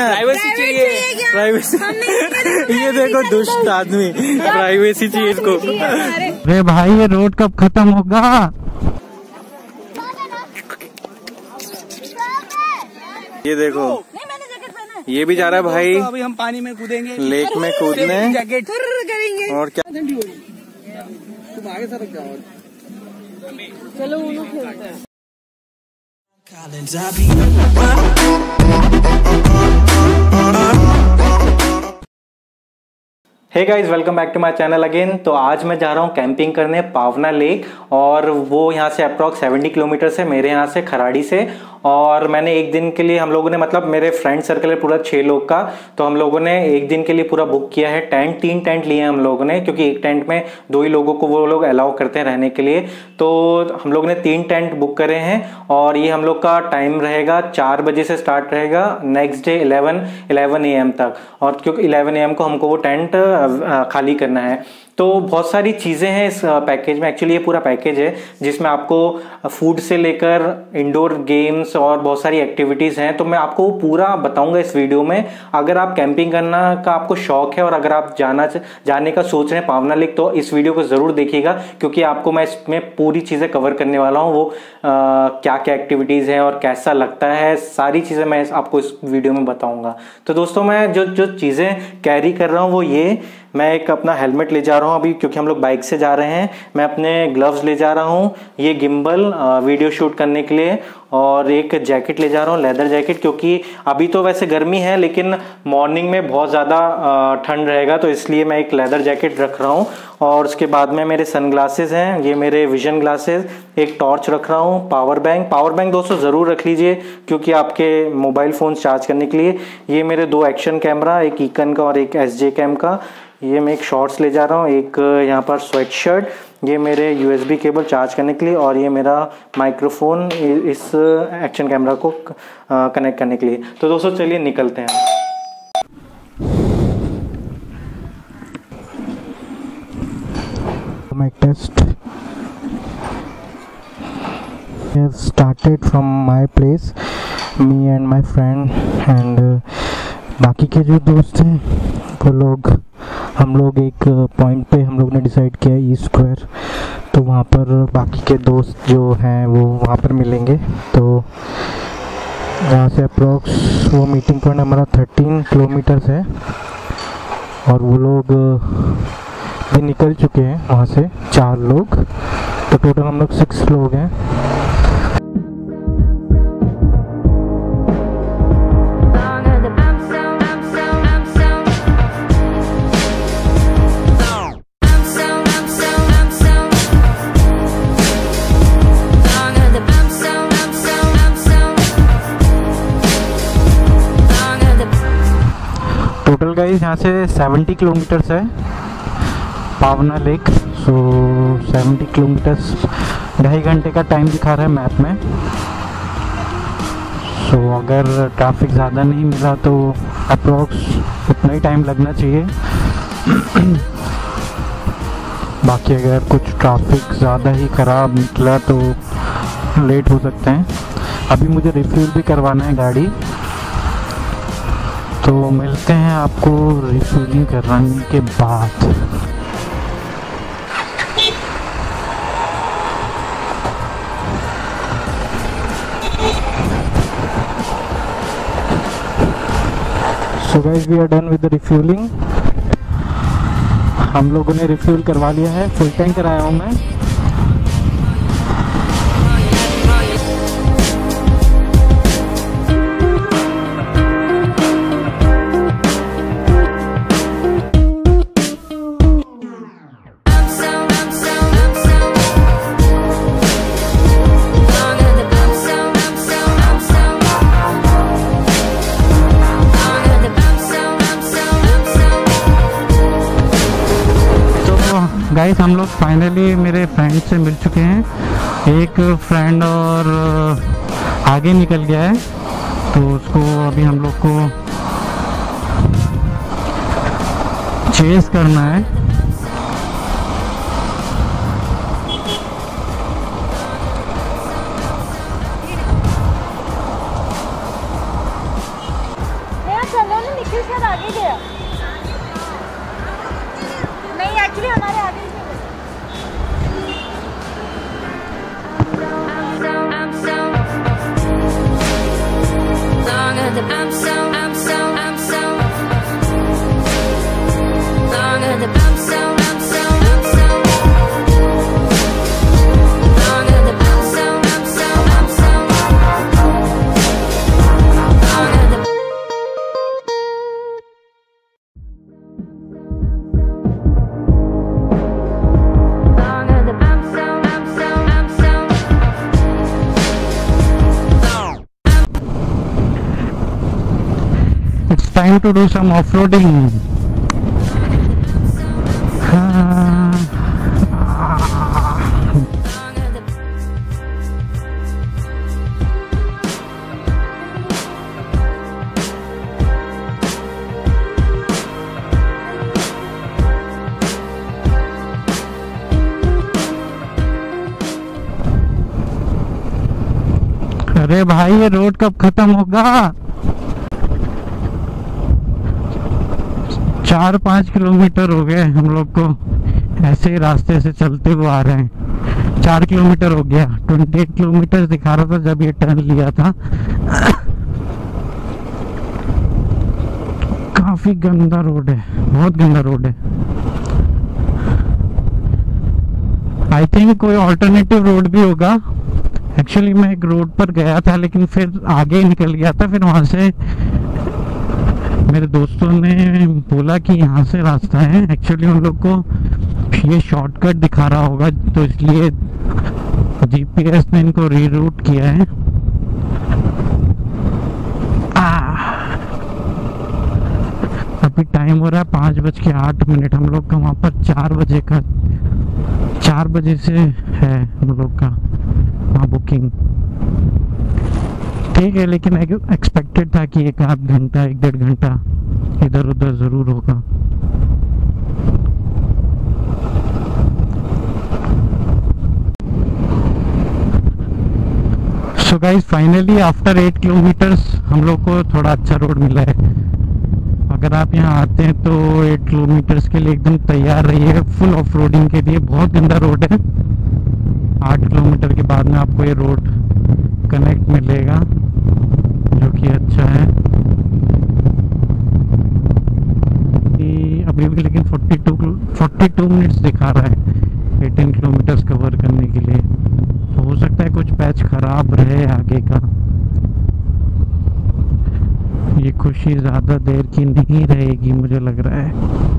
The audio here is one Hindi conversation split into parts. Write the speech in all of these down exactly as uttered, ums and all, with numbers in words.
प्राइवेसी चाहिए, प्राइवेसी। ये देखो दुष्ट आदमी, प्राइवेसी चाहिए इसको। अरे भाई ये रोड कब खत्म होगा? ये देखो ये भी जा रहा है भाई। तो अभी हम पानी में कूदेंगे, लेक में कूदने जैकेट करेंगे। और क्या ठंडी हो रही, तुम आगे सरक जाओ। चलो उन्हों खेलते हैं। Hey guys, welcome back to my channel again. तो आज मैं जा रहा हूँ कैंपिंग करने पावना लेक, और वो यहाँ से अप्रॉक्स सेवेंटी किलोमीटर से, मेरे यहाँ से खराड़ी से। और मैंने एक दिन के लिए, हम लोगों ने मतलब मेरे फ्रेंड सर्कल है पूरा छः लोग का, तो हम लोगों ने एक दिन के लिए पूरा बुक किया है। टेंट तीन टेंट लिए हैं हम लोगों ने, क्योंकि एक टेंट में दो ही लोगों को वो लोग अलाउ करते हैं रहने के लिए। तो हम लोग ने तीन टेंट बुक करे हैं, और ये हम लोग का टाइम रहेगा चार बजे से स्टार्ट रहेगा next day eleven eleven A M तक। और क्योंकि इलेवन ए एम को हमको वो टेंट खाली करना है। तो बहुत सारी चीज़ें हैं इस पैकेज में। एक्चुअली ये पूरा पैकेज है जिसमें आपको फूड से लेकर इंडोर गेम्स और बहुत सारी एक्टिविटीज़ हैं। तो मैं आपको पूरा बताऊंगा इस वीडियो में। अगर आप कैंपिंग करना का आपको शौक है और अगर आप जाना जाने का सोच रहे हैं पावना लेक, तो इस वीडियो को ज़रूर देखिएगा, क्योंकि आपको मैं इसमें पूरी चीज़ें कवर करने वाला हूँ। वो आ, क्या क्या एक्टिविटीज़ हैं और कैसा लगता है, सारी चीज़ें मैं आपको इस वीडियो में बताऊँगा। तो दोस्तों, मैं जो जो चीज़ें कैरी कर रहा हूँ वो ये, मैं एक अपना हेलमेट ले जा रहा हूँ अभी, क्योंकि हम लोग बाइक से जा रहे हैं। मैं अपने ग्लव्स ले जा रहा हूँ, ये गिम्बल वीडियो शूट करने के लिए, और एक जैकेट ले जा रहा हूँ, लेदर जैकेट, क्योंकि अभी तो वैसे गर्मी है लेकिन मॉर्निंग में बहुत ज़्यादा ठंड रहेगा, तो इसलिए मैं एक लेदर जैकेट रख रहा हूँ। और उसके बाद में मेरे सनग्लासेस हैं, ये मेरे विजन ग्लासेस, एक टॉर्च रख रहा हूँ, पावर बैंक पावर बैंक दोस्तों ज़रूर रख लीजिए, क्योंकि आपके मोबाइल फ़ोन चार्ज करने के लिए। ये मेरे दो एक्शन कैमरा, एक ईकन का और एक एस जे कैम का। ये मैं एक शॉर्ट्स ले जा रहा हूँ, एक यहाँ पर स्वेट शर्ट, ये मेरे यूएसबी केबल चार्ज करने के लिए, और ये मेरा माइक्रोफोन इस एक्शन कैमरा को कनेक्ट करने के लिए। तो दोस्तों चलिए निकलते हैं। My test has started from my place, me and my friend and बाकी के जो दोस्त हैं वो लोग, हम लोग एक पॉइंट पे हम लोग ने डिसाइड किया ई स्क्वायर, तो वहाँ पर बाकी के दोस्त जो हैं वो वहाँ पर मिलेंगे। तो यहाँ से अप्रोक्स वो मीटिंग पॉइंट हमारा थर्टीन किलोमीटर्स है, और वो लोग भी निकल चुके हैं वहाँ से, चार लोग। तो टोटल हम लोग सिक्स लोग हैं। टोटल गाइस यहाँ से सेवेंटी किलोमीटर्स है पावना लेक। सो सेवेंटी किलोमीटर्स, ढाई घंटे का टाइम दिखा रहा है मैप में। सो so, अगर ट्रैफिक ज़्यादा नहीं मिला तो अप्रोक्स उतना ही टाइम लगना चाहिए। बाकी अगर कुछ ट्रैफिक ज़्यादा ही ख़राब निकला तो लेट हो सकते हैं। अभी मुझे रिफ्यूल भी करवाना है गाड़ी, तो मिलते हैं आपको रिफ्यूलिंग करवाने के बाद। So guys, we are done with the refuelling. हम लोगों ने रिफ्यूल करवा लिया है, फुल टैंक कराया हूँ मैं। गाइस, हम लोग फाइनली मेरे फ्रेंड से मिल चुके हैं। एक फ्रेंड और आगे निकल गया है, तो उसको अभी हम लोग को चेस करना है। चल रहा है ना, निखिल शायद आगे गया। नहीं एक्चुअली हमारे आगे ही time to do some off-roading. अरे भाई ये रोड कब खत्म होगा? चार पाँच किलोमीटर हो गए हम लोग को ऐसे ही रास्ते से चलते हुए आ रहे हैं। चार किलोमीटर हो गया, अट्ठाईस किलोमीटर दिखा रहा था जब ये टर्न लिया था। काफी गंदा रोड है, बहुत गंदा रोड है। आई थिंक कोई ऑल्टरनेटिव रोड भी होगा। एक्चुअली मैं एक रोड पर गया था लेकिन फिर आगे निकल गया था, फिर वहां से मेरे दोस्तों ने बोला कि यहाँ से रास्ता है। एक्चुअली उन लोग को ये शॉर्टकट दिखा रहा होगा तो इसलिए जीपीएस ने इनको रीरूट किया है। अभी टाइम हो रहा है पाँच बज के आठ मिनट। हम लोग का वहाँ पर चार बजे का चार बजे से है हम लोग का वहाँ बुकिंग। ठीक है, लेकिन एक्सपेक्टेड था कि एक आध घंटा एक डेढ़ घंटा इधर उधर जरूर होगा। So guys finally after eight kilometres हम लोग को थोड़ा अच्छा रोड मिला है। अगर आप यहाँ आते हैं तो एट किलोमीटर्स के लिए एकदम तैयार रहिए फुल ऑफ रोडिंग के लिए। बहुत गंदा रोड है। आठ किलोमीटर के बाद में आपको ये रोड कनेक्ट मिलेगा जो कि अच्छा है। अभी भी लेकिन बयालीस मिनट्स दिखा रहा है अठारह किलोमीटर्स कवर करने के लिए। तो हो सकता है कुछ पैच खराब रहे आगे का। ये खुशी ज़्यादा देर की नहीं रहेगी मुझे लग रहा है।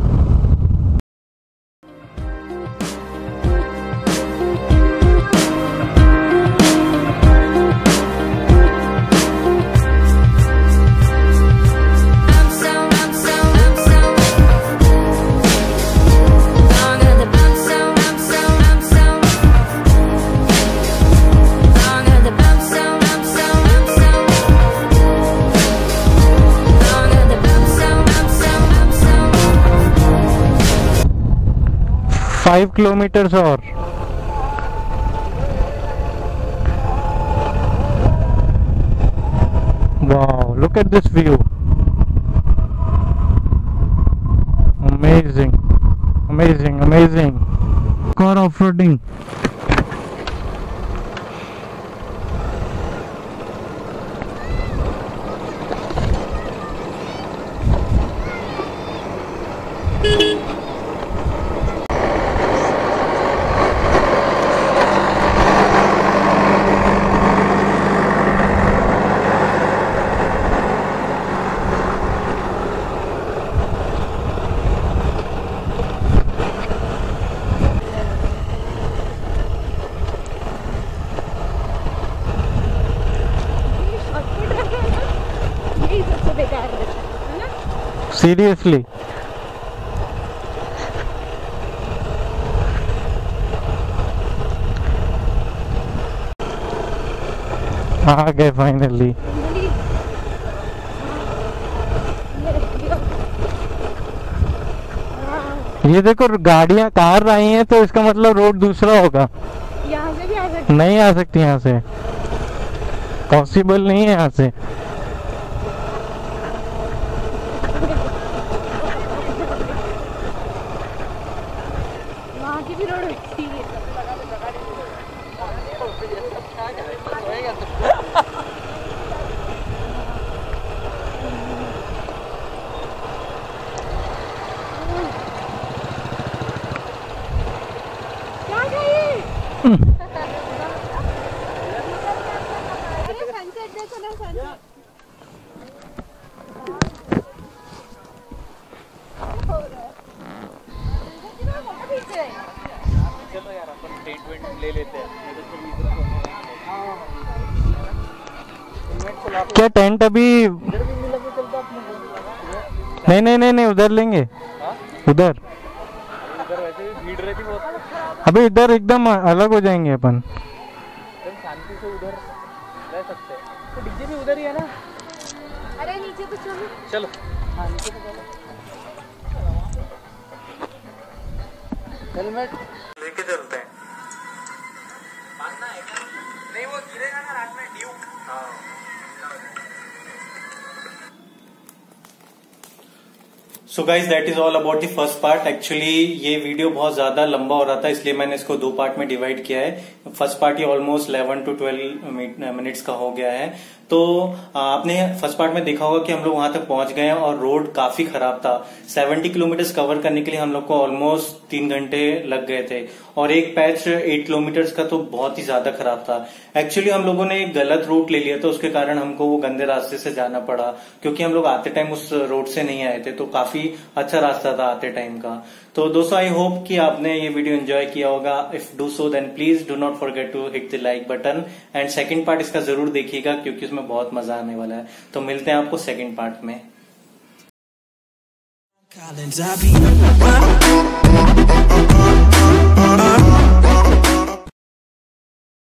फाइव किलोमीटर्स और wow, look at this view, amazing amazing amazing. Car off roading seriously. आ गए फाइनली। ये देखो गाड़ियां कार रही हैं तो इसका मतलब रोड दूसरा होगा। यहाँ से भी आ सकती नहीं आ सकती, यहाँ से पॉसिबल नहीं है। यहाँ से क्या टेंट अभी नहीं नहीं नहीं नहीं उधर लेंगे उधर वैसे भी भीड़ रहती बहुत। अभी इधर एकदम अलग हो जाएंगे अपन शांति से उधर रह सकते हैं। तो डीजे भी उधर ही है ना। अरे नीचे तो चलो चलो हाँ नीचे तो चलो। हेलमेट लेके चलते हैं। नहीं वो गिरेगा ना रात में Duke. So guys that is all about the first part. Actually ये वीडियो बहुत ज्यादा लंबा हो रहा था, इसलिए मैंने इसको दो पार्ट में डिवाइड किया है। फर्स्ट पार्ट ये almost eleven to twelve minutes का हो गया है। तो आपने फर्स्ट पार्ट में देखा होगा कि हम लोग वहां तक पहुंच गए हैं और रोड काफी खराब था। सत्तर किलोमीटर कवर करने के लिए हम लोग को ऑलमोस्ट तीन घंटे लग गए थे और एक पैच आठ किलोमीटर का तो बहुत ही ज्यादा खराब था। एक्चुअली हम लोगों ने एक गलत रूट ले लिया था, उसके कारण हमको वो गंदे रास्ते से जाना पड़ा, क्योंकि हम लोग आते टाइम उस रोड से नहीं आए थे। तो काफी अच्छा रास्ता था आते टाइम का। तो दोस्तों आई होप कि आपने ये वीडियो एंजॉय किया होगा। If do so then please do not forget to hit the like button and second part इसका जरूर देखिएगा, क्योंकि उसमें बहुत मजा आने वाला है। तो मिलते हैं आपको सेकंड पार्ट में।